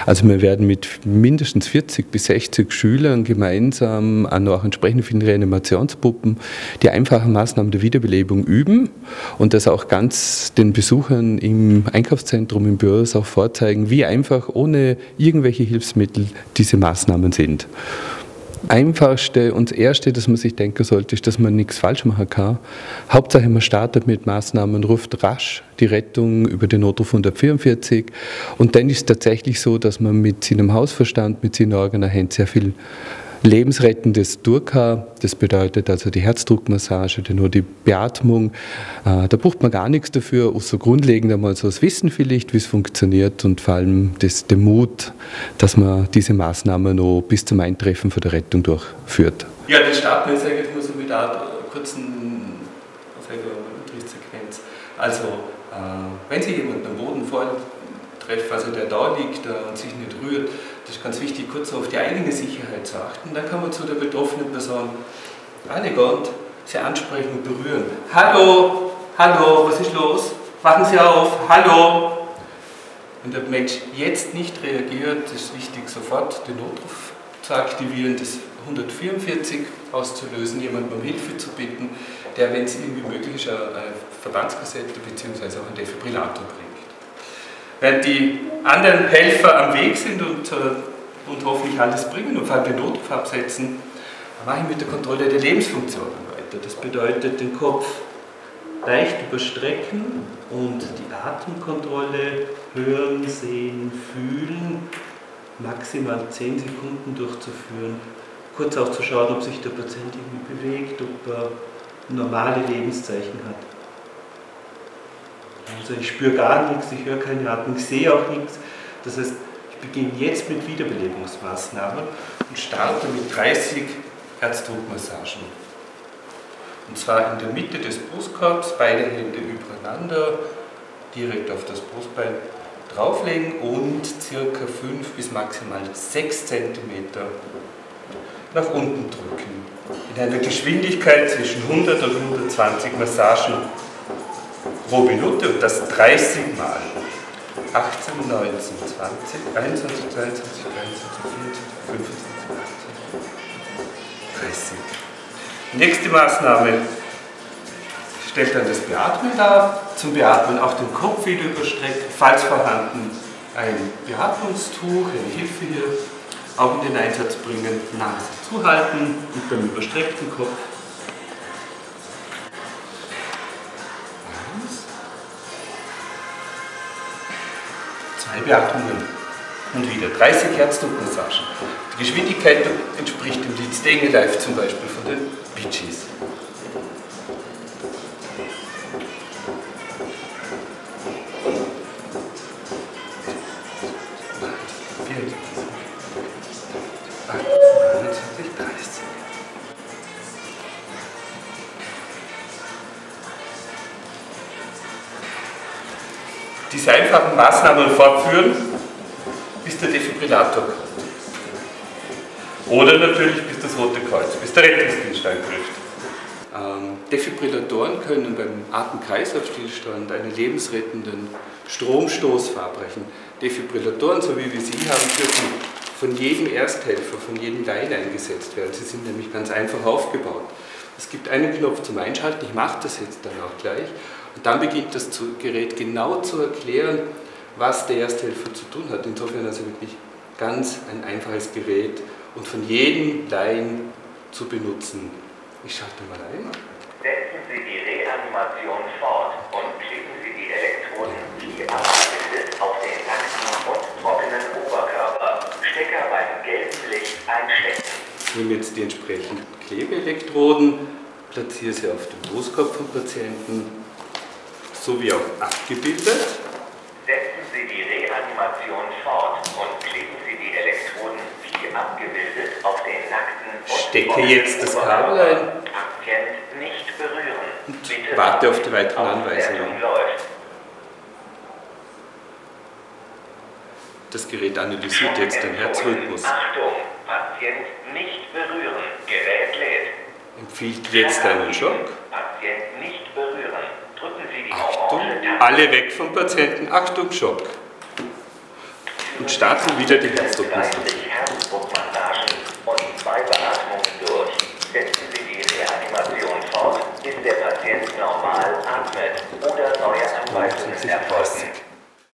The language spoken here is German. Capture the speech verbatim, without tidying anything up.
Also wir werden mit mindestens vierzig bis sechzig Schülern gemeinsam an auch entsprechend vielen Reanimationspuppen die einfachen Maßnahmen der Wiederbelebung üben und das auch ganz den Besuchern im Einkaufszentrum, im Büros auch vorzeigen, wie einfach ohne irgendwelche Hilfsmittel diese Maßnahmen sind. Einfachste und das Erste, das man sich denken sollte, ist, dass man nichts falsch machen kann. Hauptsache, man startet mit Maßnahmen, ruft rasch die Rettung über den Notruf hundertvierundvierzig und dann ist es tatsächlich so, dass man mit seinem Hausverstand, mit seinen Organen sehr viel Lebensrettendes durch kann. Das bedeutet also die Herzdruckmassage, nur die Beatmung. Da braucht man gar nichts dafür, außer grundlegend einmal so das Wissen vielleicht, wie es funktioniert und vor allem das, den Mut, dass man diese Maßnahmen noch bis zum Eintreffen von der Rettung durchführt. Ja, den starten wir jetzt eigentlich nur so mit einer kurzen Unterrichtssequenz. Also, äh, wenn Sie jemanden am Boden vortreffen, also der da liegt äh, und sich nicht rührt, das ist ganz wichtig, kurz auf die eigene Sicherheit zu achten. Dann kann man zu der betroffenen Person elegant sie ansprechen und berühren. Hallo, hallo, was ist los? Wachen Sie auf, hallo. Wenn der Mensch jetzt nicht reagiert, ist es wichtig, sofort den Notruf zu aktivieren, das hundertvierundvierzig auszulösen, jemanden um Hilfe zu bitten, der, wenn es irgendwie möglich ist, eine Verbandskassette bzw. auch einen Defibrillator bringt. Während die anderen Helfer am Weg sind und, äh, und hoffentlich alles bringen und vor allem den Notruf absetzen, mache ich mit der Kontrolle der Lebensfunktionen weiter. Das bedeutet, den Kopf leicht überstrecken und die Atemkontrolle hören, sehen, fühlen, maximal zehn Sekunden durchzuführen. Kurz auch zu schauen, ob sich der Patient irgendwie bewegt, ob er normale Lebenszeichen hat. Also ich spüre gar nichts, ich höre keine Atmung, ich sehe auch nichts. Das heißt, ich beginne jetzt mit Wiederbelebungsmaßnahmen und starte mit dreißig Herzdruckmassagen. Und zwar in der Mitte des Brustkorbs, beide Hände übereinander, direkt auf das Brustbein drauflegen und circa fünf bis maximal sechs Zentimeter nach unten drücken. In einer Geschwindigkeit zwischen hundert und hundertzwanzig Massagen pro Minute und das dreißig Mal. achtzehn, neunzehn, zwanzig, einundzwanzig, zweiundzwanzig, dreiundzwanzig, vierundzwanzig, fünfundzwanzig, achtzehn, dreißig. Nächste Maßnahme stellt dann das Beatmen dar. Zum Beatmen auch den Kopf wieder überstreckt, falls vorhanden ein Beatmungstuch, eine Hilfe hier, auch in den Einsatz bringen, Nase zuhalten und beim überstreckten Kopf zwei Beatmungen und wieder dreißig Herzdruckmassagen. Die Geschwindigkeit entspricht dem Lied Staying Alive zum Beispiel von den Bee Gees. Diese einfachen Maßnahmen fortführen, bis der Defibrillator kommt. Oder natürlich bis das Rote Kreuz, bis der Rettungsdienst eingreift. Ähm, Defibrillatoren können beim Atem-Kreislauf-Stillstand einen lebensrettenden Stromstoß verabreichen. Defibrillatoren, so wie wir sie haben, dürfen von jedem Ersthelfer, von jedem Laien eingesetzt werden. Sie sind nämlich ganz einfach aufgebaut. Es gibt einen Knopf zum Einschalten, ich mache das jetzt dann auch gleich. Und dann beginnt das Gerät genau zu erklären, was der Ersthelfer zu tun hat. Insofern also wirklich ganz ein einfaches Gerät und von jedem Laien zu benutzen. Ich schalte mal ein. Setzen Sie die Reanimation fort und klicken Sie die Elektroden wie abgebildet auf den nackten und trockenen Oberkörper. Stecker beim gelben Licht einstecken. Ich nehme jetzt die entsprechenden Klebeelektroden, platziere sie auf den Brustkorb vom Patienten, so wie auch abgebildet. Setzen Sie die Reanimation fort und klicken Sie die Elektroden wie abgebildet auf den nackten und stecke jetzt das Kabel ein. Patient nicht berühren. Und Bitte warte auf die weiteren Anweisungen. Das Gerät analysiert jetzt den Herzrhythmus. Achtung, Patient nicht berühren. Gerät lädt. Empfiehlt jetzt einen Schock. Patient nicht berühren. Drücken Sie die Achtung, orange Taste. alle weg vom Patienten. Achtung, Schock. und starten wieder die Herzdruckmessung. Herzdruckmassagen und zwei Beatmungen durch. Setzen Sie die Reanimation fort, bis der Patient normal atmet oder neue Anweisungen erfolgen.